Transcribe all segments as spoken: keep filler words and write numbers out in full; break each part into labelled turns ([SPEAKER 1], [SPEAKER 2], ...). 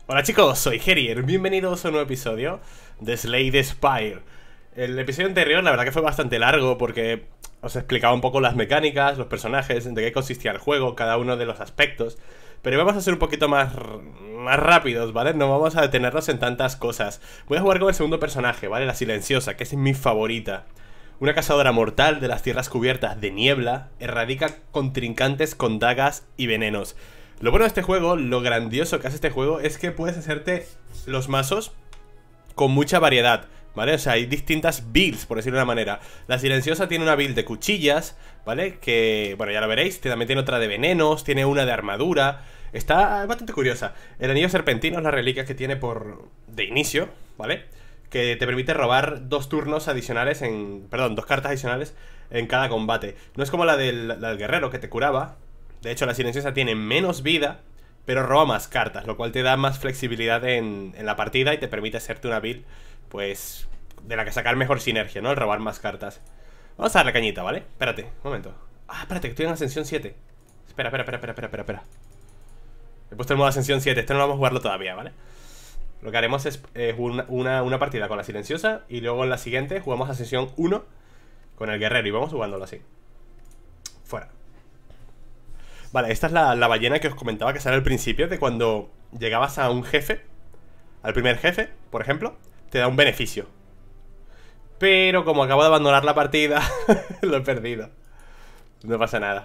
[SPEAKER 1] Hola chicos, soy Gerier, bienvenidos a un nuevo episodio de Slay the Spire. El episodio anterior la verdad que fue bastante largo porque os explicaba un poco las mecánicas, los personajes, de qué consistía el juego, cada uno de los aspectos. Pero vamos a ser un poquito más, más rápidos, ¿vale? No vamos a detenernos en tantas cosas. Voy a jugar con el segundo personaje, ¿vale? La silenciosa, que es mi favorita. Una cazadora mortal de las tierras cubiertas de niebla, erradica contrincantes con dagas y venenos. Lo bueno de este juego, lo grandioso que hace este juego, es que puedes hacerte los mazos con mucha variedad, ¿vale? O sea, hay distintas builds, por decirlo de una manera. La silenciosa tiene una build de cuchillas, ¿vale? Que, bueno, ya lo veréis. También tiene otra de venenos, tiene una de armadura. Está bastante curiosa. El anillo serpentino es la reliquia que tiene por... de inicio, ¿vale? Que te permite robar dos turnos adicionales en... Perdón, dos cartas adicionales en cada combate. No es como la del, la del guerrero que te curaba. De hecho, la silenciosa tiene menos vida, pero roba más cartas, lo cual te da más flexibilidad en, en la partida y te permite hacerte una build, pues, de la que sacar mejor sinergia, ¿no? El robar más cartas. Vamos a darle cañita, ¿vale? Espérate, un momento. Ah, espérate, que estoy en Ascensión siete. Espera, espera, espera, espera, espera, espera, espera. He puesto el modo Ascensión siete, este no vamos a jugarlo todavía, ¿vale? Lo que haremos es eh, una, una, una partida con la silenciosa y luego en la siguiente jugamos Ascensión uno con el guerrero y vamos jugándolo así. Fuera. Vale, esta es la, la ballena que os comentaba que sale al principio, de cuando llegabas a un jefe, al primer jefe, por ejemplo, te da un beneficio. Pero como acabo de abandonar la partida, lo he perdido. No pasa nada.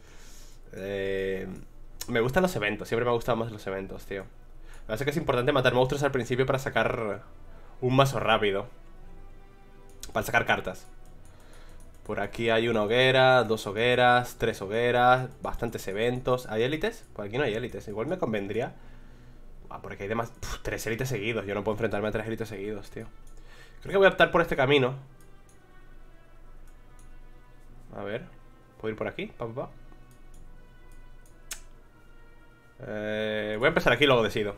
[SPEAKER 1] Eh, me gustan los eventos, siempre me han gustado más los eventos, tío. Me parece que es importante matar monstruos al principio para sacar un mazo rápido. Para sacar cartas. Por aquí hay una hoguera, dos hogueras, tres hogueras, bastantes eventos. ¿Hay élites? Por aquí no hay élites. Igual me convendría. Ah, porque hay demás. Uf, tres élites seguidos. Yo no puedo enfrentarme a tres élites seguidos, tío. Creo que voy a optar por este camino. A ver. ¿Puedo ir por aquí? Pa, pa, pa. Eh, voy a empezar aquí y luego decido.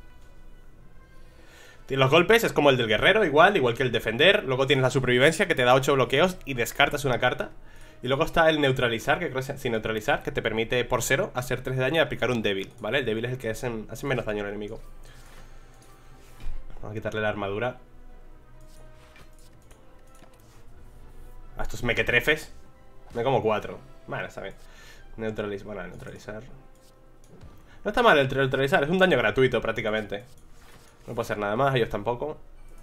[SPEAKER 1] Los golpes es como el del guerrero, igual, igual que el defender. Luego tienes la supervivencia, que te da ocho bloqueos y descartas una carta. Y luego está el neutralizar, que creo que es sin neutralizar, que te permite por cero hacer tres de daño y aplicar un débil, ¿vale? El débil es el que hace, hace menos daño al enemigo. Vamos a quitarle la armadura a estos mequetrefes. Me como cuatro. Vale, está bien. Neutralizar, bueno, neutralizar. No está mal el neutralizar, es un daño gratuito prácticamente. No puedo hacer nada más, ellos tampoco.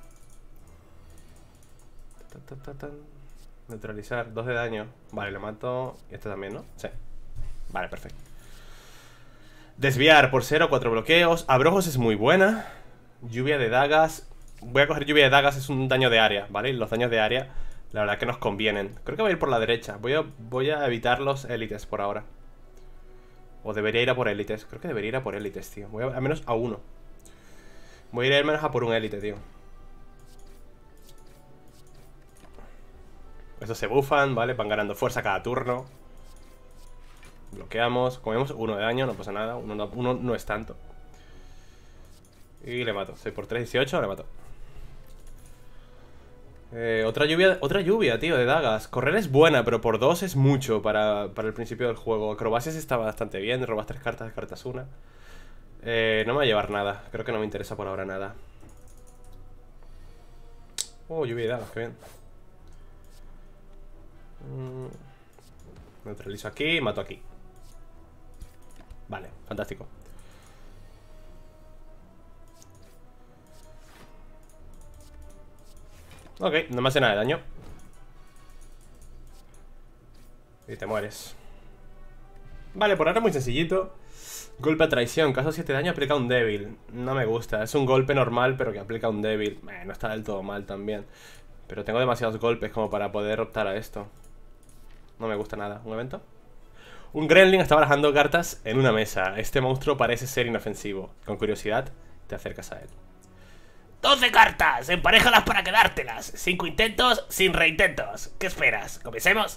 [SPEAKER 1] Neutralizar, dos de daño. Vale, lo mato. Y este también, ¿no? Sí. Vale, perfecto. Desviar por cero, cuatro bloqueos. Abrojos es muy buena. Lluvia de dagas. Voy a coger lluvia de dagas, es un daño de área, ¿vale? Y los daños de área, la verdad que nos convienen. Creo que voy a ir por la derecha. Voy a, voy a evitar los élites por ahora. O debería ir a por élites. Creo que debería ir a por élites, tío. Voy a, al menos a uno. Voy a ir al menos a por un élite, tío. Estos se bufan, ¿vale? Van ganando fuerza cada turno. Bloqueamos. Comemos uno de daño, no pasa nada. Uno no, uno no es tanto. Y le mato. seis por tres, dieciocho, le mato. Eh, otra lluvia, otra lluvia, tío, de dagas. Correr es buena, pero por dos es mucho para, para el principio del juego. Acrobacias está bastante bien. Robas tres cartas, descartas una. Eh, no me va a llevar nada. Creo que no me interesa por ahora nada. Oh, lluvia de dagas, qué bien. mm. Neutralizo aquí, mato aquí. Vale, fantástico. Ok, no me hace nada de daño. Y te mueres. Vale, por ahora muy sencillito. Golpe a traición, caso siete daño, aplica un débil. No me gusta, es un golpe normal pero que aplica un débil. eh, No está del todo mal también. Pero tengo demasiados golpes como para poder optar a esto. No me gusta nada. ¿Un evento? Un gremlin está barajando cartas en una mesa. Este monstruo parece ser inofensivo. Con curiosidad, te acercas a él.
[SPEAKER 2] doce cartas, emparéjalas para quedártelas. Cinco intentos, sin reintentos. ¿Qué esperas? ¿Comencemos?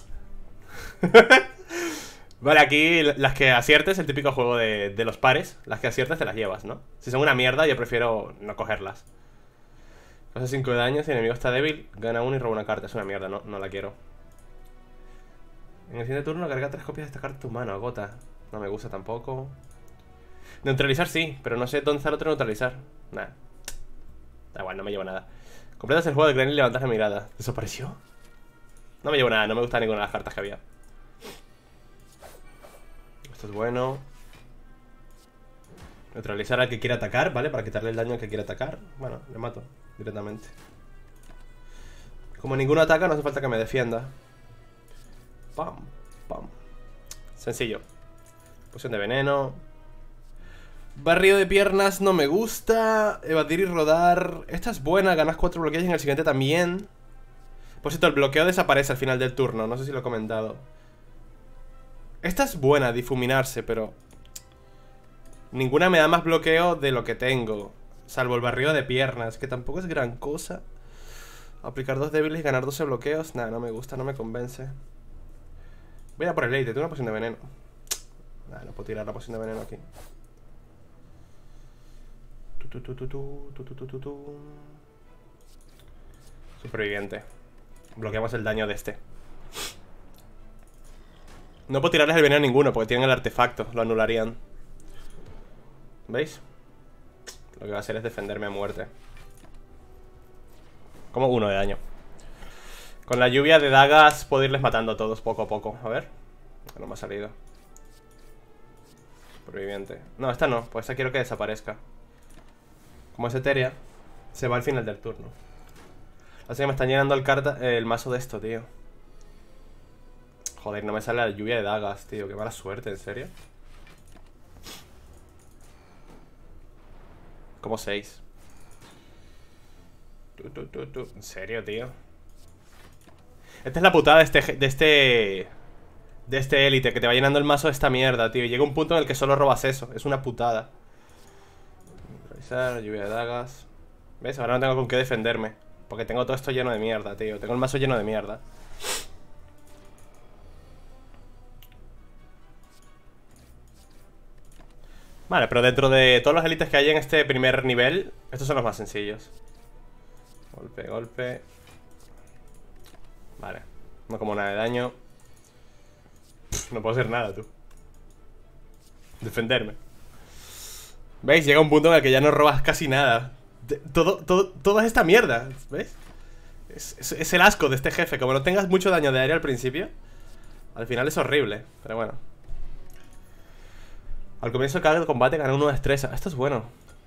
[SPEAKER 1] Vale, aquí las que aciertes, el típico juego de, de los pares. Las que aciertes te las llevas, ¿no? Si son una mierda, yo prefiero no cogerlas. Causa cinco de daño, si el enemigo está débil, gana uno y roba una carta. Es una mierda, no, no la quiero. En el siguiente turno carga tres copias de esta carta a tu mano, agota. No me gusta tampoco. Neutralizar sí, pero no sé dónde está el otro neutralizar. Nah. Da igual, no me llevo nada. Completas el juego de Granny y levantas la mirada. ¿Desapareció? No me llevo nada, no me gusta ninguna de las cartas que había. Esto es bueno. Neutralizar al que quiera atacar, ¿vale? Para quitarle el daño al que quiera atacar. Bueno, le mato directamente. Como ninguno ataca, no hace falta que me defienda. Pam, pam. Sencillo. Poción de veneno. Barrido de piernas no me gusta. Evadir y rodar. Esta es buena, ganas cuatro bloqueos y en el siguiente también. Por cierto, el bloqueo desaparece al final del turno. No sé si lo he comentado. Esta es buena, difuminarse, pero ninguna me da más bloqueo de lo que tengo. Salvo el barrido de piernas, que tampoco es gran cosa. Aplicar dos débiles y ganar doce bloqueos. Nada, no me gusta, no me convence. Voy a por el elite, tengo una poción de veneno. Nada, no puedo tirar la poción de veneno aquí. Tu, tu, tu, tu, tu, tu, tu, tu, tu. Superviviente. Bloqueamos el daño de este. No puedo tirarles el veneno a ninguno porque tienen el artefacto, lo anularían. ¿Veis? Lo que va a hacer es defenderme a muerte. Como uno de daño. Con la lluvia de dagas puedo irles matando a todos poco a poco. A ver. No me ha salido. Superviviente. No, esta no, pues esta quiero que desaparezca. Como es etérea, se va al final del turno. Así que me están llenando el, carta, eh, el mazo de esto, tío. Joder, no me sale la lluvia de dagas, tío. Qué mala suerte, ¿en serio? Como seis. Tu, tu, tu, tu. ¿En serio, tío? Esta es la putada de este... De este... De este élite, que te va llenando el mazo de esta mierda, tío. Y llega un punto en el que solo robas eso. Es una putada. Revisar, lluvia de dagas. ¿Ves? Ahora no tengo con qué defenderme. Porque tengo todo esto lleno de mierda, tío. Tengo el mazo lleno de mierda. Vale, pero dentro de todos los élites que hay en este primer nivel, estos son los más sencillos. Golpe, golpe. Vale, no como nada de daño. Pff, no puedo hacer nada, tú. Defenderme. ¿Veis? Llega un punto en el que ya no robas casi nada. De, todo, todo, toda esta mierda, ¿ves? Es, es, es el asco de este jefe. Como no tengas mucho daño de aire al principio, al final es horrible, pero bueno. Al comienzo de cada combate gana uno de destreza. Esto es bueno.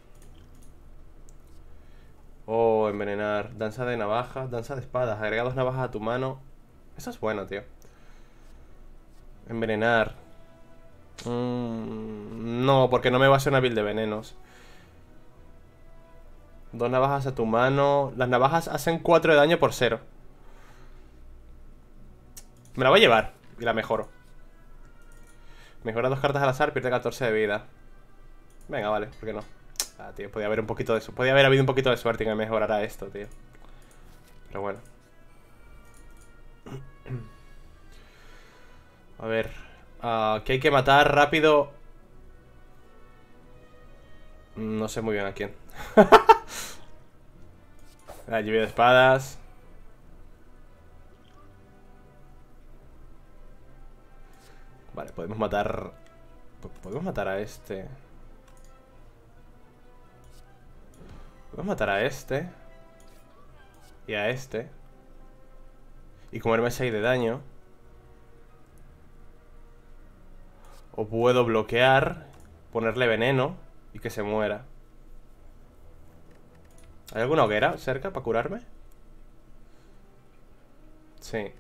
[SPEAKER 1] Oh, envenenar. Danza de navajas, danza de espadas. Agrega dos navajas a tu mano. Eso es bueno, tío. Envenenar. mm, No, porque no me va a hacer una build de venenos. Dos navajas a tu mano. Las navajas hacen cuatro de daño por cero. Me la voy a llevar y la mejoro. Mejora dos cartas al azar, pierde catorce de vida. Venga, vale, ¿por qué no? Ah, tío, podía haber un poquito de eso. Podía haber habido un poquito de suerte y que mejorara esto, tío. Pero bueno. A ver. Uh, que hay que matar rápido. No sé muy bien a quién. La lluvia de espadas. Vale, podemos matar... Podemos matar a este. Podemos matar a este. Y a este. Y comerme seis de daño. O puedo bloquear, ponerle veneno y que se muera. ¿Hay alguna hoguera cerca para curarme? Sí.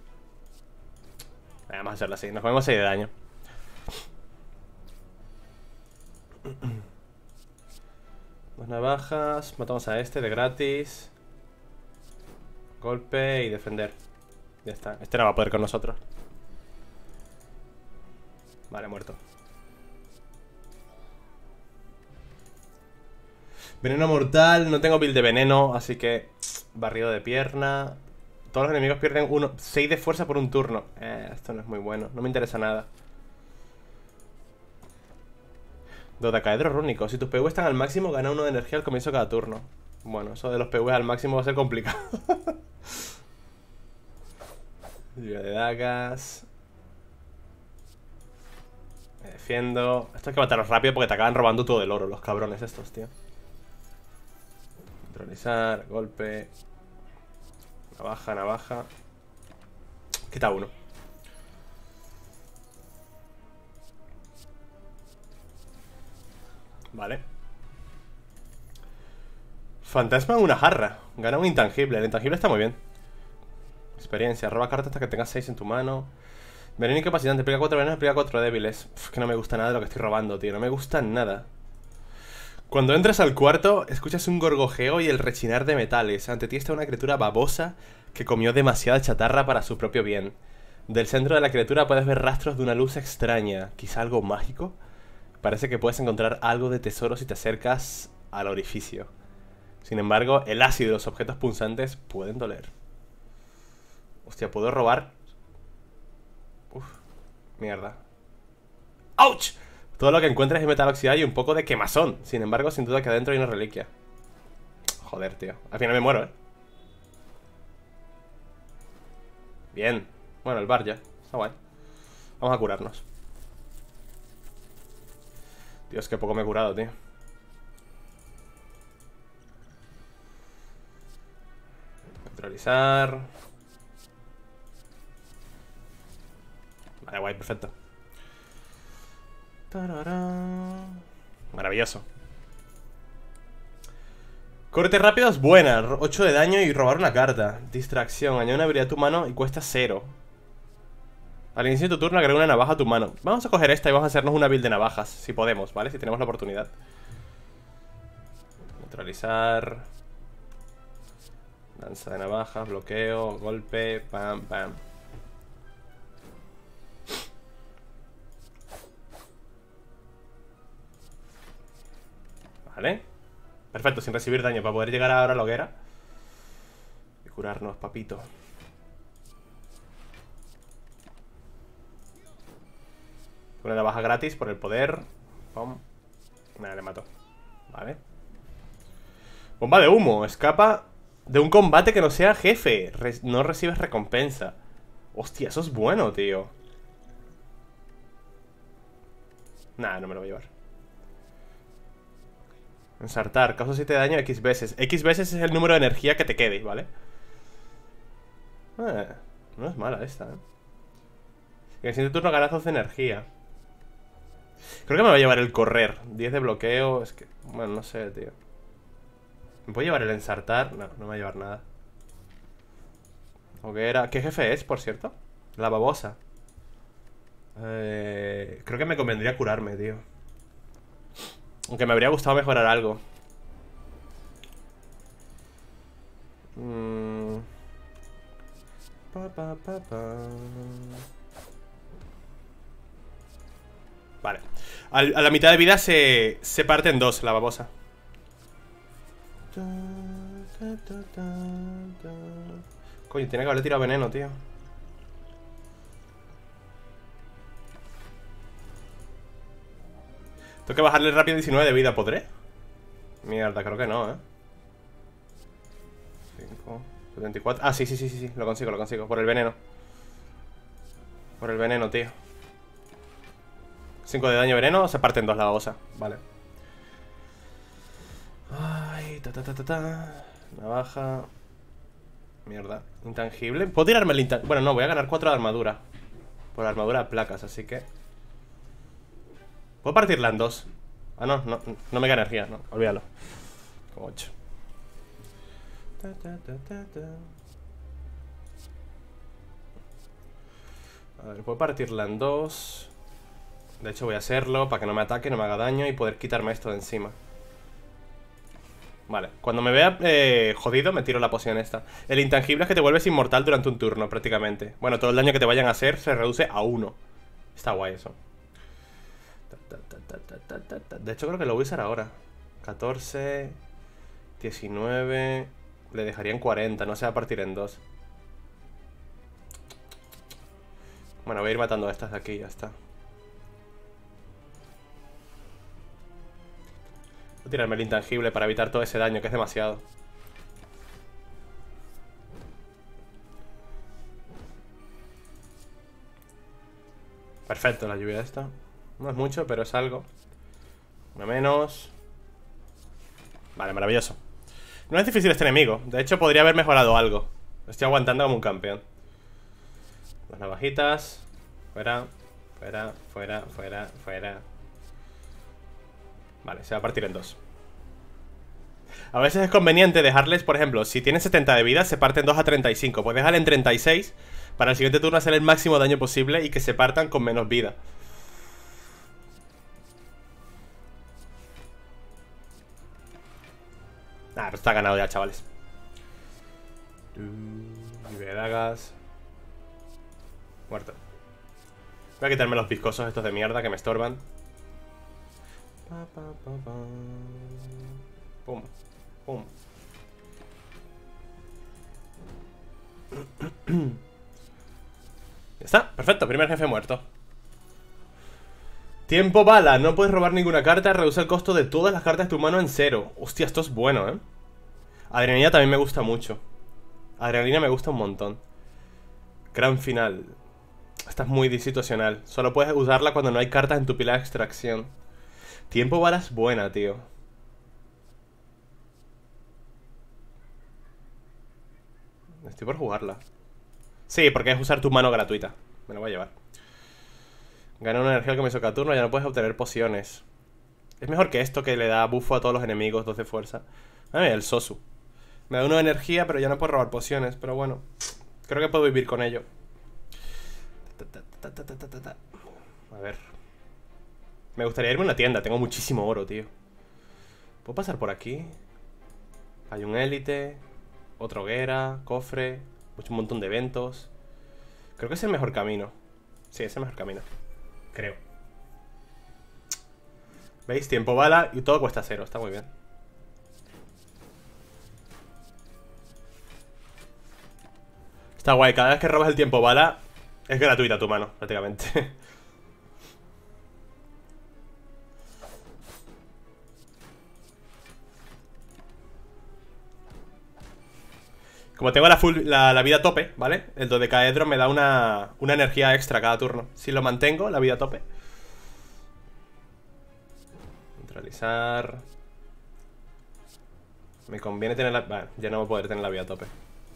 [SPEAKER 1] Vamos a hacerlo así, nos comemos seis de daño. Dos navajas, matamos a este de gratis. Golpe y defender. Ya está, este no va a poder con nosotros. Vale, muerto. Veneno mortal, no tengo build de veneno, así que barrido de pierna. Todos los enemigos pierden uno, seis de fuerza por un turno. eh, Esto no es muy bueno, no me interesa nada. Dodecaedro rúnico. Si tus P V están al máximo, gana uno de energía al comienzo de cada turno. Bueno, eso de los P V al máximo va a ser complicado. Lluvia de dagas. Me defiendo. Esto hay que matarlos rápido porque te acaban robando todo el oro, los cabrones estos, tío. Neutralizar, golpe. Navaja, navaja. Quita uno. Vale. Fantasma en una jarra. Gana un intangible. El intangible está muy bien. Experiencia. Roba cartas hasta que tengas seis en tu mano. Veneno incapacitante. Aplica cuatro venenos, aplica cuatro débiles. Uf, que no me gusta nada de lo que estoy robando, tío. No me gusta nada. Cuando entras al cuarto, escuchas un gorgojeo y el rechinar de metales. Ante ti está una criatura babosa que comió demasiada chatarra para su propio bien. Del centro de la criatura puedes ver rastros de una luz extraña. ¿Quizá algo mágico? Parece que puedes encontrar algo de tesoro si te acercas al orificio. Sin embargo, el ácido y los objetos punzantes pueden doler. Hostia, ¿puedo robar? Uf, mierda. ¡Auch! Todo lo que encuentres es metal oxidado y un poco de quemazón. Sin embargo, sin duda que adentro hay una reliquia. Joder, tío. Al final me muero, ¿eh? Bien. Bueno, el bar ya. Está guay. Vamos a curarnos. Dios, qué poco me he curado, tío. Neutralizar. Vale, guay, perfecto. Maravilloso. Corte rápido es buena. ocho de daño y robar una carta. Distracción. Añade una habilidad a tu mano y cuesta cero. Al inicio de tu turno agrega una navaja a tu mano. Vamos a coger esta y vamos a hacernos una build de navajas. Si podemos, ¿vale? Si tenemos la oportunidad. Neutralizar. Danza de navajas, bloqueo, golpe, pam, pam. Vale. Perfecto, sin recibir daño para poder llegar ahora a la hoguera y curarnos, papito. Una navaja gratis por el poder. Pum. Nada, le mato. Vale. Bomba de humo. Escapa de un combate que no sea jefe. Re- no recibes recompensa. Hostia, eso es bueno, tío. Nada, no me lo voy a llevar. Ensartar, causa siete de daño X veces. X veces es el número de energía que te quede, ¿vale? Eh, no es mala esta, ¿eh? En el siguiente turno ganas doce de energía. Creo que me va a llevar el correr. diez de bloqueo, es que... Bueno, no sé, tío. ¿Me puedo llevar el ensartar? No, no me va a llevar nada. Hoguera. ¿Qué jefe es, por cierto? La babosa. Eh, creo que me convendría curarme, tío. Aunque me habría gustado mejorar algo. Mm. Pa, pa, pa, pa. Vale. Al- a la mitad de vida se, se parte en dos la babosa. Coño, tiene que haberle tirado veneno, tío. Tengo que bajarle rápido diecinueve de vida, ¿podré? Mierda, creo que no, ¿eh? cinco, setenta y cuatro. Ah, sí, sí, sí, sí, sí, lo consigo, lo consigo. Por el veneno. Por el veneno, tío. cinco de daño veneno, se parte en dos la babosa. Vale. Ay, ta, ta, ta, ta, ta. Navaja. Mierda, intangible. ¿Puedo tirarme el intangible? Bueno, no, voy a ganar cuatro de armadura. Por armadura de placas, así que... Puedo partirla en dos. Ah, no, no, no me queda energía, no, olvídalo. Como ocho. Ta, ta, ta, ta, ta. A ver, puedo partirla en dos. De hecho voy a hacerlo para que no me ataque, no me haga daño y poder quitarme esto de encima. Vale, cuando me vea eh, jodido me tiro la poción esta. El intangible es que te vuelves inmortal durante un turno prácticamente. Bueno, todo el daño que te vayan a hacer se reduce a uno. Está guay eso. De hecho creo que lo voy a usar ahora. catorce, diecinueve. Le dejaría en cuarenta, no se va a partir en dos. Bueno, voy a ir matando a estas de aquí y ya está. Voy a tirarme el intangible para evitar todo ese daño, que es demasiado. Perfecto, la lluvia esta. No es mucho, pero es algo. Una menos. Vale, maravilloso. No es difícil este enemigo. De hecho, podría haber mejorado algo. Estoy aguantando como un campeón. Las navajitas. Fuera, fuera, fuera, fuera, fuera. Vale, se va a partir en dos. A veces es conveniente dejarles, por ejemplo, si tienen setenta de vida, se parten dos a treinta y cinco. Pues dejarle en treinta y seis para el siguiente turno hacer el máximo daño posible y que se partan con menos vida. Nah, pero está ganado ya, chavales. Lluvia de dagas. Muerto. Voy a quitarme los viscosos estos de mierda que me estorban. Pa, pa, pa, pa. Pum, pum. Ya está, perfecto, primer jefe muerto. Tiempo bala, no puedes robar ninguna carta. Reduce el costo de todas las cartas de tu mano en cero. Hostia, esto es bueno, ¿eh? Adrenalina también me gusta mucho. Adrenalina me gusta un montón. Gran final. Esta es muy disituacional. Solo puedes usarla cuando no hay cartas en tu pila de extracción. Tiempo bala es buena, tío. Estoy por jugarla. Sí, porque es usar tu mano gratuita. Me lo voy a llevar. Gana una energía al comienzo de cada turno. Ya no puedes obtener pociones. Es mejor que esto, que le da buffo a todos los enemigos, dos de fuerza. Ah, mira, el Sosu. Me da uno de energía, pero ya no puedo robar pociones. Pero bueno, creo que puedo vivir con ello. A ver. Me gustaría irme a una tienda. Tengo muchísimo oro, tío. ¿Puedo pasar por aquí? Hay un élite. Otra hoguera. Cofre. Un montón de eventos. Creo que es el mejor camino. Sí, es el mejor camino. Creo. ¿Veis? Tiempo bala y todo cuesta cero. Está muy bien. Está guay. Cada vez que robas el tiempo bala es gratuita tu mano, prácticamente. Como tengo la, full, la, la vida tope, ¿vale? El dodecaedro me da una, una energía extra cada turno. Si lo mantengo, la vida tope. Neutralizar. Me conviene tener la... Vale, ya no voy a poder tener la vida tope.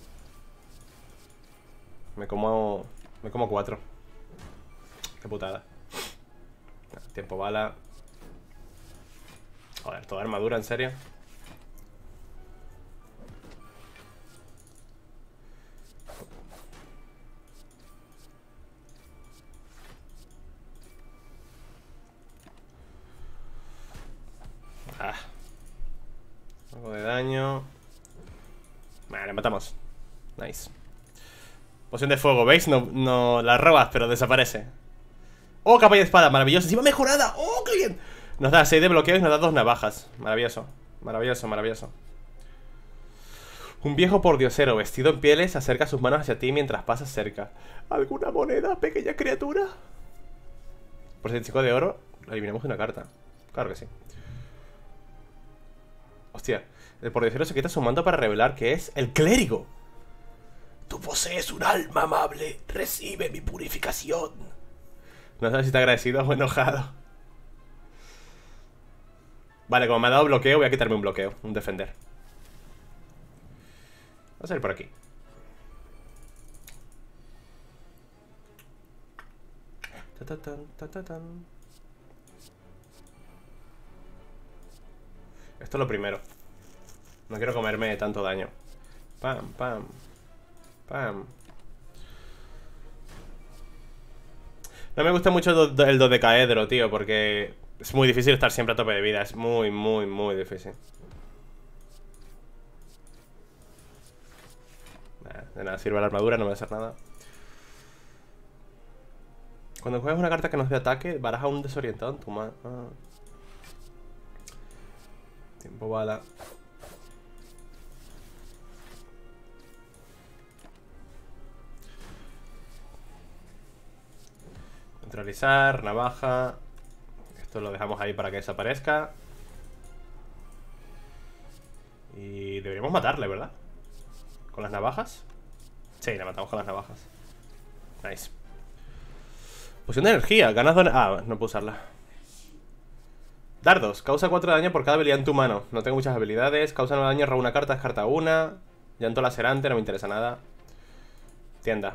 [SPEAKER 1] Me como... Me como cuatro. Qué putada. Tiempo bala. Joder, toda armadura, ¿en serio? Ah. Algo de daño. Vale, matamos. Nice. Poción de fuego, ¿veis? No, no la robas, pero desaparece. ¡Oh, capa y espada! Maravilloso. ¡Encima mejorada! ¡Oh, qué bien! Nos da seis de bloqueo y nos da dos navajas. Maravilloso. Maravilloso, maravilloso. Un viejo pordiosero vestido en pieles acerca sus manos hacia ti mientras pasas cerca. ¿Alguna moneda, pequeña criatura? Por setenta y cinco de oro, eliminamos una carta. Claro que sí. Hostia, el pordiosero se quita su manto para revelar que es el clérigo.
[SPEAKER 2] Tú posees un alma amable. Recibe mi purificación.
[SPEAKER 1] No sé si está agradecido o enojado. Vale, como me ha dado bloqueo, voy a quitarme un bloqueo. Un defender. Vamos a ir por aquí. Ta, ta, tan, ta, ta, tan. Esto es lo primero. No quiero comerme tanto daño. Pam, pam. Pam. No me gusta mucho el, do el dodecaedro, tío, porque es muy difícil estar siempre a tope de vida. Es muy, muy, muy difícil. Nah, de nada sirve la armadura, no me va a hacer nada. Cuando juegas una carta que nos dé ataque, baraja un desorientado en tu mano. Ah. Tiempo bala. Neutralizar, navaja. Esto lo dejamos ahí para que desaparezca. Y deberíamos matarle, ¿verdad? ¿Con las navajas? Sí, la matamos con las navajas. Nice. Poción de energía, ganas de... Ah, no puedo usarla. Dardos, causa cuatro de daño por cada habilidad en tu mano. No tengo muchas habilidades. Causa nueve de daño, roba una carta, descarta una. Llanto lacerante, no me interesa nada. Tienda.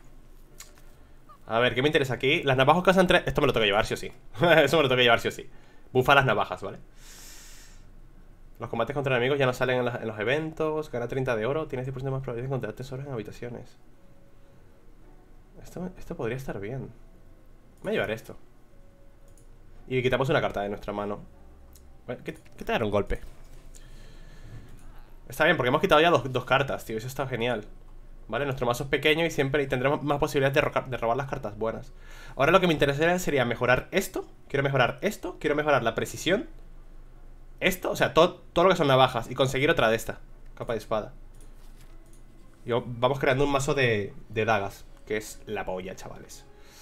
[SPEAKER 1] A ver, ¿qué me interesa aquí? Las navajas causan tres... Esto me lo tengo que llevar sí o sí. Eso me lo tengo que llevar sí o sí. Bufa las navajas, ¿vale? Los combates contra enemigos ya no salen en, la, en los eventos. Gana treinta de oro. Tienes diez por ciento más probabilidad de encontrar tesoros en habitaciones. Esto, esto podría estar bien. Me voy a llevar esto. Y quitamos una carta de nuestra mano. ¿Qué, qué te dará un golpe? Está bien, porque hemos quitado ya dos, dos cartas, tío. Eso está genial. Vale, nuestro mazo es pequeño y siempre y tendremos más posibilidades de, rocar, de robar las cartas buenas. Ahora lo que me interesaría sería mejorar esto. Quiero mejorar esto. Quiero mejorar la precisión. Esto, o sea, todo, todo lo que son navajas. Y conseguir otra de esta. Capa de espada. Y vamos creando un mazo de, de dagas. Que es la polla, chavales.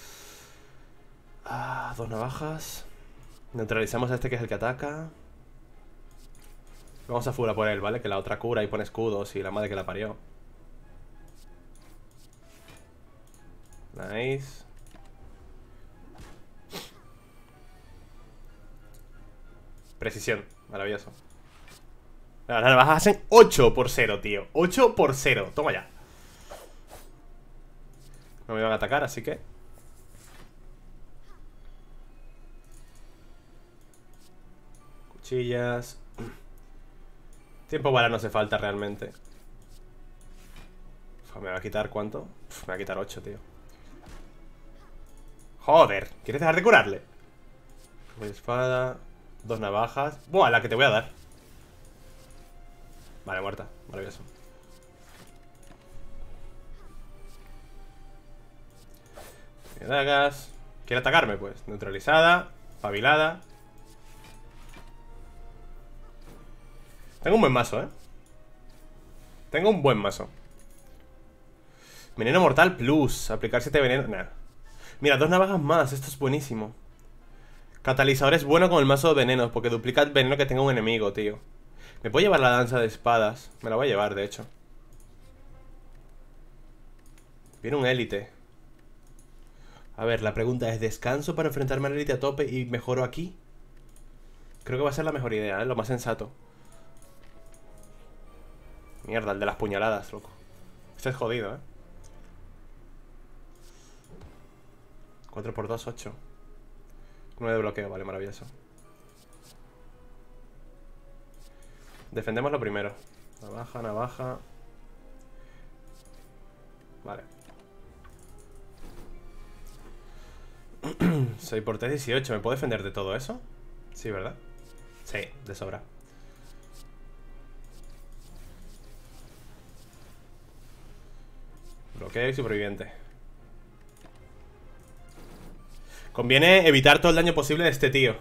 [SPEAKER 1] Ah, dos navajas. Neutralizamos a este que es el que ataca. Vamos a full a por él, ¿vale? Que la otra cura y pone escudos y la madre que la parió. Nice. Precisión, maravilloso. Las navajas hacen ocho por cero, tío. ocho por cero, toma ya. No me van a atacar, así que cuchillas. Tiempo bala no hace falta realmente. Uf, ¿me va a quitar cuánto? Uf, me va a quitar ocho, tío. Joder, ¿quieres dejar de curarle? Una espada. Dos navajas. Buah, la que te voy a dar. Vale, muerta, maravilloso. Dagas. ¿Quiere atacarme? Pues neutralizada, pabilada. Tengo un buen mazo, ¿eh? Tengo un buen mazo. Veneno mortal plus. Aplicar siete venenos. Nah. Mira, dos navajas más. Esto es buenísimo. Catalizador es bueno con el mazo de venenos, porque duplica el veneno que tenga un enemigo, tío. Me puedo llevar la danza de espadas. Me la voy a llevar, de hecho. Viene un élite. A ver, la pregunta es: ¿descanso para enfrentarme al élite a tope y mejoro aquí? Creo que va a ser la mejor idea, ¿eh? Lo más sensato. Mierda, el de las puñaladas, loco. Este es jodido, ¿eh? cuatro por dos, ocho. nueve de bloqueo, vale, maravilloso. Defendemos lo primero. Navaja, navaja. Vale. seis por tres, dieciocho. ¿Me puedo defender de todo eso? Sí, ¿verdad? Sí, de sobra. Bloqueo y superviviente. Conviene evitar todo el daño posible de este tío.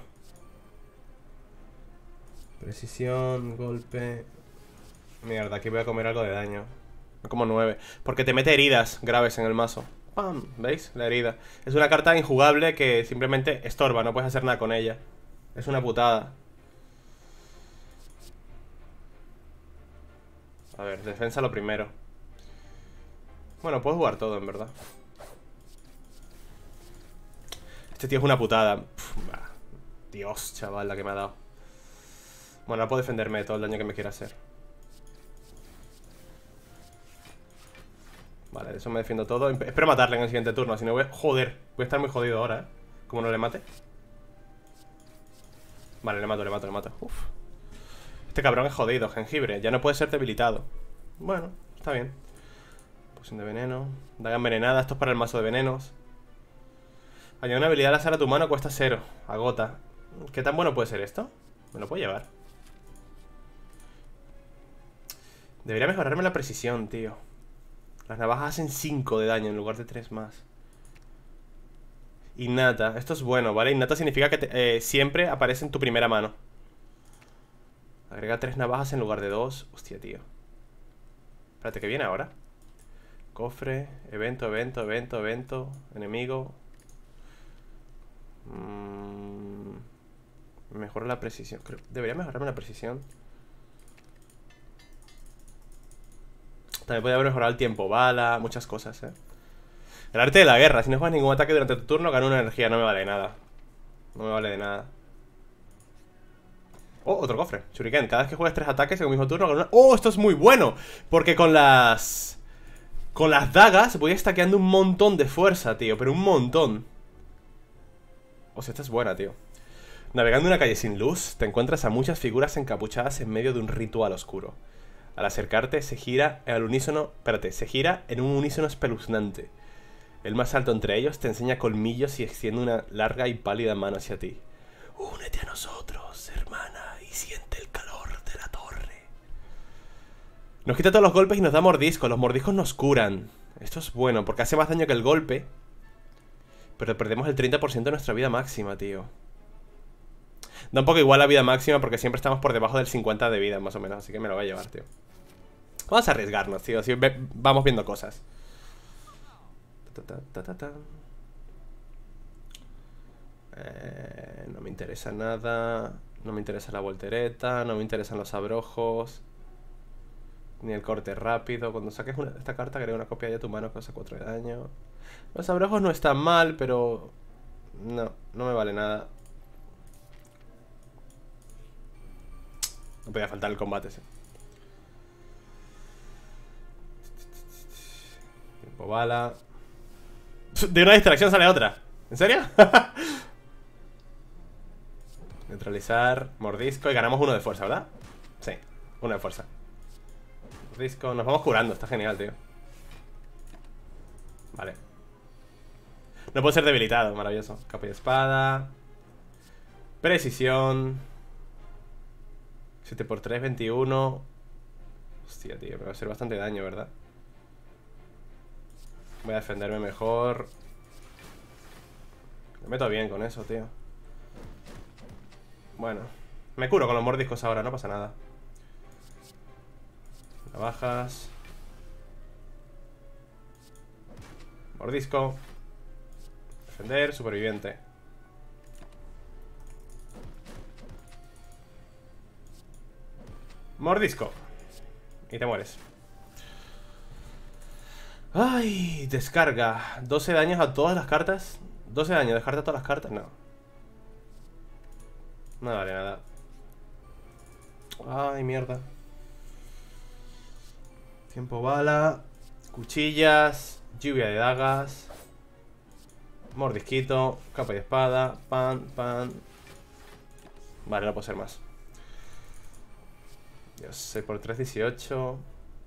[SPEAKER 1] Precisión, golpe. Mierda, aquí voy a comer algo de daño. Como nueve. Porque te mete heridas graves en el mazo. ¡Pam! ¿Veis? La herida. Es una carta injugable que simplemente estorba. No puedes hacer nada con ella. Es una putada. A ver, defensa lo primero. Bueno, puedo jugar todo, en verdad. Este tío es una putada. Uf, Dios, chaval, la que me ha dado. Bueno, no puedo defenderme de todo el daño que me quiera hacer. Vale, de eso me defiendo todo. Espero matarle en el siguiente turno, si no voy a... Joder, voy a estar muy jodido ahora, ¿eh? Como no le mate. Vale, le mato, le mato, le mato. Uf. Este cabrón es jodido, jengibre. Ya no puede ser debilitado. Bueno, está bien. Poción de veneno. Daga envenenada, esto es para el mazo de venenos. Añadir una habilidad al azar a tu mano cuesta cero. Agota. ¿Qué tan bueno puede ser esto? Me lo puedo llevar. Debería mejorarme la precisión, tío. Las navajas hacen cinco de daño en lugar de tres más. Innata. Esto es bueno, ¿vale? Innata significa que te, eh, siempre aparece en tu primera mano. Agrega tres navajas en lugar de dos. Hostia, tío. Espérate, ¿qué viene ahora? Cofre, evento, evento, evento, evento. Enemigo. Mm, mejora la precisión. Creo, debería mejorarme la precisión. También podría haber mejorado el tiempo bala. Muchas cosas, eh. El arte de la guerra. Si no juegas ningún ataque durante tu turno, gana una energía. No me vale de nada. No me vale de nada. Oh, otro cofre. Shuriken. Cada vez que juegues tres ataques en un mismo turno, gana una... Oh, esto es muy bueno. Porque con las... Con las dagas voy stackeando un montón de fuerza, tío. Pero un montón. O sea, esta es buena, tío. Navegando en una calle sin luz, te encuentras a muchas figuras encapuchadas en medio de un ritual oscuro. Al acercarte, se gira al unísono... Espérate, se gira en un unísono espeluznante. El más alto entre ellos te enseña colmillos y extiende una larga y pálida mano hacia ti. Únete a nosotros, hermana, y siente el calor de la torre. Nos quita todos los golpes y nos da mordiscos. Los mordiscos nos curan. Esto es bueno, porque hace más daño que el golpe. Pero perdemos el treinta por ciento de nuestra vida máxima, tío. Da un poco igual la vida máxima porque siempre estamos por debajo del cincuenta de vida, más o menos. Así que me lo voy a llevar, tío. Vamos a arriesgarnos, tío. Así vamos viendo cosas. Ta, ta, ta, ta, ta. Eh, no me interesa nada. No me interesa la voltereta. No me interesan los abrojos. Ni el corte rápido. Cuando saques una, esta carta, agrega una copia de tu mano que causa cuatro de daño. Los abrojos no están mal, pero... No, no me vale nada. No podía faltar el combate, sí. Tiempo bala. De una distracción sale otra. ¿En serio? Neutralizar, mordisco y ganamos uno de fuerza, ¿verdad? Sí, uno de fuerza. Mordisco, nos vamos curando, está genial, tío. Vale. No puedo ser debilitado, maravilloso. Capa y espada. Precisión. siete por tres, veintiuno. Hostia, tío, me va a hacer bastante daño, ¿verdad? Voy a defenderme mejor. Me meto bien con eso, tío. Bueno, me curo con los mordiscos ahora, no pasa nada. Navajas. Mordisco. Defender, superviviente. Mordisco. Y te mueres. Ay, descarga. doce daños a todas las cartas. doce daños, descarta todas las cartas. No. No vale nada. Ay, mierda. Tiempo bala. Cuchillas. Lluvia de dagas. Mordisquito. Capa y espada. Pan, pan. Vale, no puedo ser más. Dios, seis por tres, dieciocho.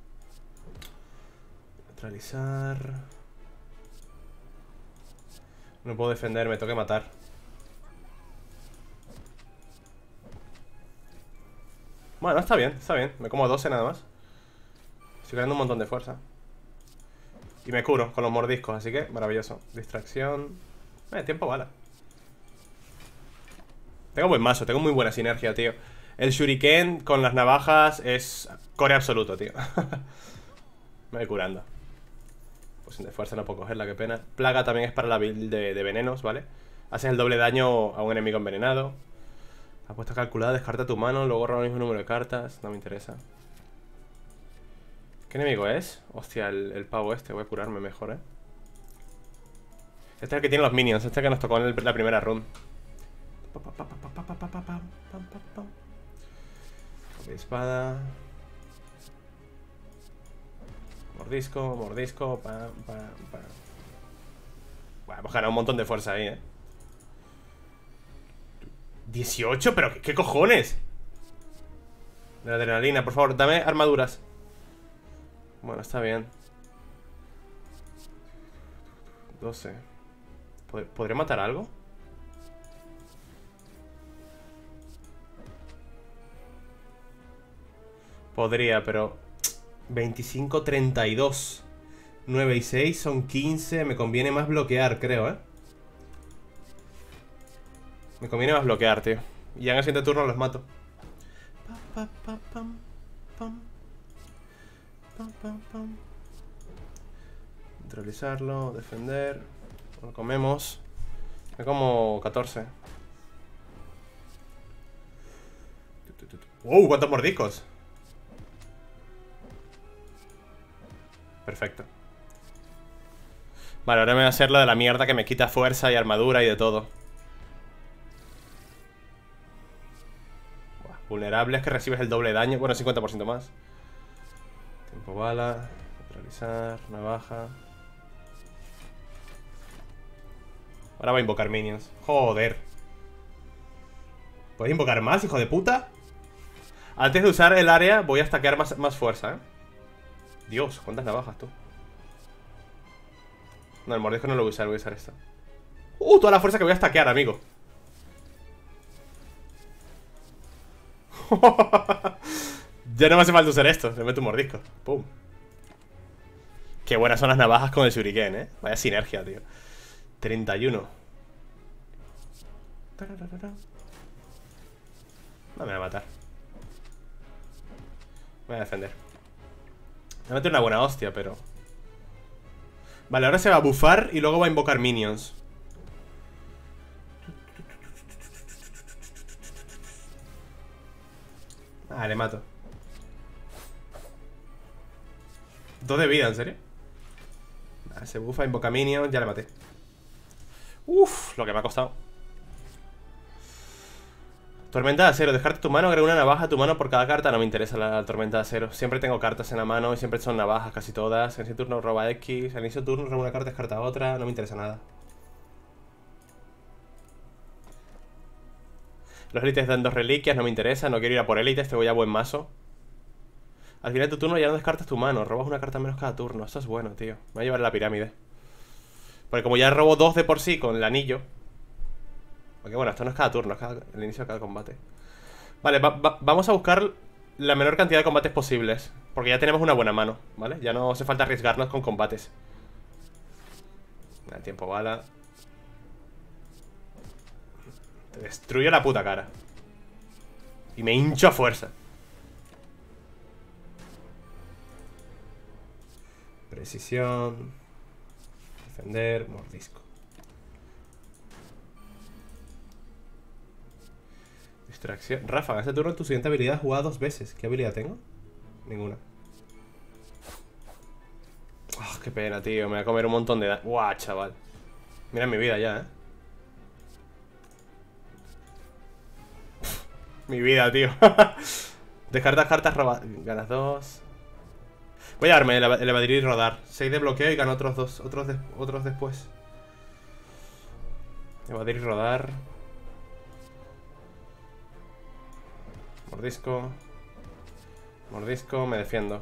[SPEAKER 1] Neutralizar. No puedo defenderme, tengo que matar. Bueno, está bien, está bien. Me como doce nada más. Estoy ganando un montón de fuerza. Y me curo con los mordiscos, así que maravilloso. Distracción. Eh, tiempo bala. Tengo buen mazo, tengo muy buena sinergia, tío. El shuriken con las navajas es core absoluto, tío. Me voy curando. Pues de fuerza no puedo cogerla, qué pena. Plaga también es para la build de, de venenos, ¿vale? Haces el doble daño a un enemigo envenenado. Apuesta calculada, descarta tu mano, luego roba el mismo número de cartas. No me interesa. ¿Qué enemigo es? Hostia, el, el pavo este. Voy a curarme mejor, ¿eh? Este es el que tiene los minions. Este que nos tocó en el, la primera run. Espada. Mordisco, mordisco. Pam, pam, pam. Bueno, hemos ganado un montón de fuerza ahí, ¿eh? ¿dieciocho? ¿Pero qué, qué cojones? De la adrenalina, por favor, dame armaduras. Bueno, está bien. doce. ¿Podré matar algo? Podría, pero... veinticinco, treinta y dos. nueve y seis son quince. Me conviene más bloquear, creo, ¿eh? Me conviene más bloquear, tío. Y ya en el siguiente turno los mato. Pa, pa, pa, pam, pam. Pam, pam, pam. Neutralizarlo, defender. Lo comemos. Me como catorce. ¡Wow! ¿Cuántos mordiscos? Perfecto. Vale, ahora me voy a hacer lo de la mierda que me quita fuerza y armadura y de todo. Buah, vulnerable es que recibes el doble de daño. Bueno, cincuenta por ciento más. Tiempo bala. Neutralizar, navaja. Ahora va a invocar minions. Joder. ¿Puedes invocar más, hijo de puta? Antes de usar el área voy a stackear más, más fuerza, ¿eh? Dios, ¿cuántas navajas tú? No, el mordisco no lo voy a usar, voy a usar esta. Uh, toda la fuerza que voy a stackear, amigo. Ya no me hace falta usar esto. Le meto un mordisco. Pum. Qué buenas son las navajas con el shuriken, ¿eh? Vaya sinergia, tío. treinta y uno. No me va a matar. Me voy a defender. Me va a meter una buena hostia, pero... Vale, ahora se va a bufar y luego va a invocar minions. Ah, le mato. Dos de vida, ¿en serio? Vale, se bufa, invoca minions, ya le maté. Uf, lo que me ha costado. Tormenta de acero, descarta tu mano, agrega una navaja a tu mano por cada carta. No me interesa la tormenta de acero. Siempre tengo cartas en la mano y siempre son navajas, casi todas. En ese turno roba X, al inicio de turno roba una carta, descarta otra. No me interesa nada. Los élites dan dos reliquias, no me interesa. No quiero ir a por élites, te voy a buen mazo. Al final de tu turno ya no descartas tu mano, robas una carta menos cada turno. Eso es bueno, tío. Me voy a llevar la pirámide. Porque como ya robo dos de por sí con el anillo. Porque bueno, esto no es cada turno, es cada, el inicio de cada combate. Vale, va, va, vamos a buscar la menor cantidad de combates posibles. Porque ya tenemos una buena mano, ¿vale? Ya no hace falta arriesgarnos con combates. Nada, tiempo bala. Te destruyo la puta cara. Y me hincho a fuerza. Precisión. Defender, mordisco. Distracción. Ráfaga, este turno tu siguiente habilidad jugada dos veces. ¿Qué habilidad tengo? Ninguna. Oh, qué pena, tío. Me voy a comer un montón de daño. Guau, chaval. Mira mi vida ya, eh. Mi vida, tío. Descartas cartas, roba. Ganas dos. Voy a darme el, el evadir y rodar. seis de bloqueo y gano otros dos. Otros, de, otros después. Evadir y rodar. Mordisco. Mordisco, me defiendo.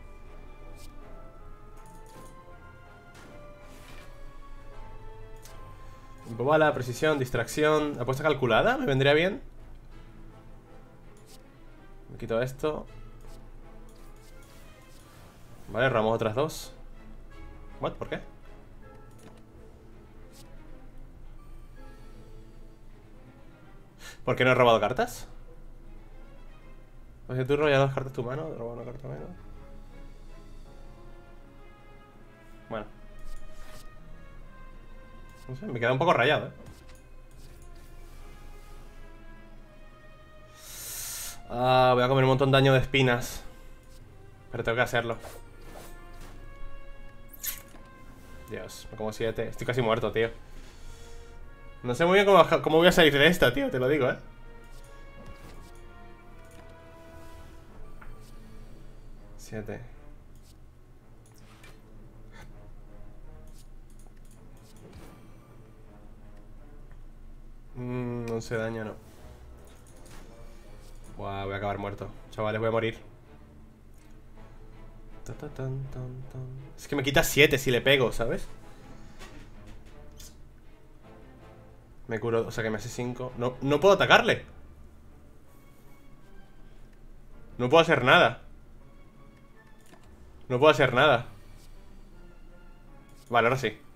[SPEAKER 1] Bala, precisión, distracción. ¿Apuesta calculada? ¿Me vendría bien? Me quito esto. Vale, robamos otras dos. ¿What? ¿Por qué? ¿Por qué no he robado cartas? Pues si tú robas dos cartas tu mano, roba una carta menos. Bueno. No sé, me queda un poco rayado, eh. Ah, voy a comer un montón de daño de espinas. Pero tengo que hacerlo. Dios, me como siete. Estoy casi muerto, tío. No sé muy bien cómo, cómo voy a salir de esta, tío, te lo digo, eh. siete. Mmm, once de daño, no. Buah, voy a acabar muerto. Chavales, voy a morir. Es que me quita siete si le pego, ¿sabes? Me curo, o sea que me hace cinco. No, no puedo atacarle. No puedo hacer nada. No puedo hacer nada. Vale, ahora sí.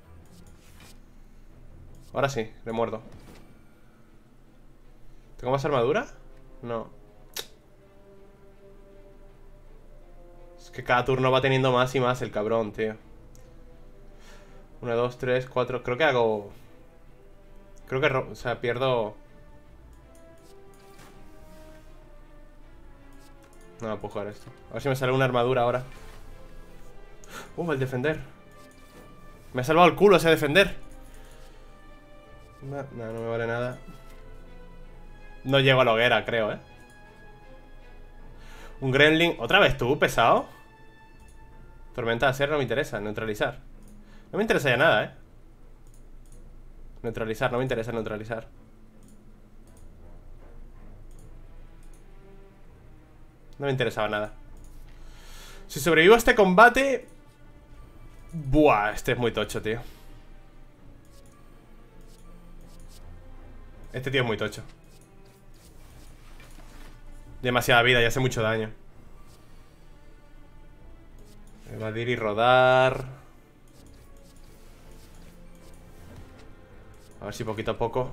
[SPEAKER 1] Ahora sí, le muerdo. ¿Tengo más armadura? No. Es que cada turno va teniendo más y más el cabrón, tío. Uno, dos, tres, cuatro. Creo que hago... Creo que... O sea, pierdo... No, puedo jugar esto. A ver si me sale una armadura ahora. Uh, el defender. Me ha salvado el culo ese defender. No, no, no me vale nada. No llego a la hoguera, creo, eh. Un gremlin. ¿Otra vez tú, pesado? Tormenta de acero no me interesa. Neutralizar. No me interesa ya nada, eh. Neutralizar, no me interesa neutralizar. No me interesaba nada. Si sobrevivo a este combate... Buah, este es muy tocho, tío. Este tío es muy tocho. Demasiada vida y hace mucho daño. Evadir y rodar. A ver si poquito a poco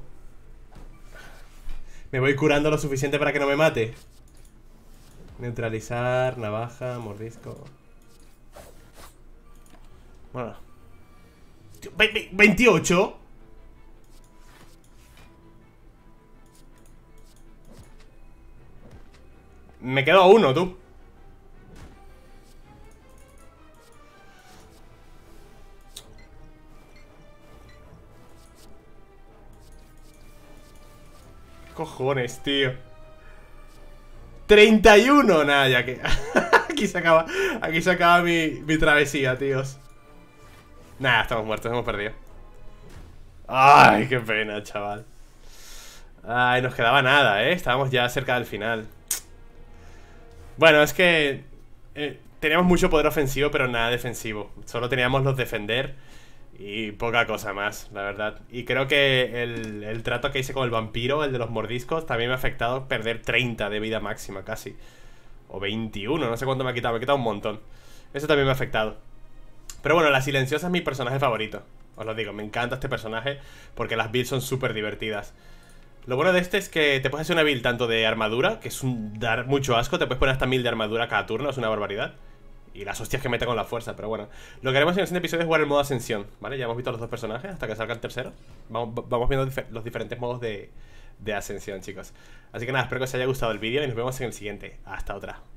[SPEAKER 1] me voy curando lo suficiente para que no me mate. Neutralizar, navaja, mordisco. Bueno. ¿veintiocho? Me quedo a uno, tú. Cojones, tío. treinta y uno, nada, ya que aquí se acaba, aquí se acaba mi, mi travesía, tíos. Nada, estamos muertos, hemos perdido. Ay, qué pena, chaval. Ay, nos quedaba nada, eh. Estábamos ya cerca del final. Bueno, es que eh, teníamos mucho poder ofensivo, pero nada defensivo. Solo teníamos los defender y poca cosa más, la verdad. Y creo que el, el trato que hice con el vampiro, el de los mordiscos, también me ha afectado perder treinta de vida máxima casi. O veintiuno, no sé cuánto me ha quitado, me ha quitado un montón. Eso también me ha afectado. Pero bueno, la silenciosa es mi personaje favorito. Os lo digo, me encanta este personaje porque las builds son súper divertidas. Lo bueno de este es que te puedes hacer una build tanto de armadura, que es un dar mucho asco. Te puedes poner hasta mil de armadura cada turno, es una barbaridad. Y las hostias que mete con la fuerza, pero bueno. Lo que haremos en el siguiente episodio es jugar el modo ascensión, ¿vale? Ya hemos visto los dos personajes hasta que salga el tercero. Vamos, vamos viendo difer los diferentes modos de, de ascensión, chicos. Así que nada, espero que os haya gustado el vídeo y nos vemos en el siguiente. Hasta otra.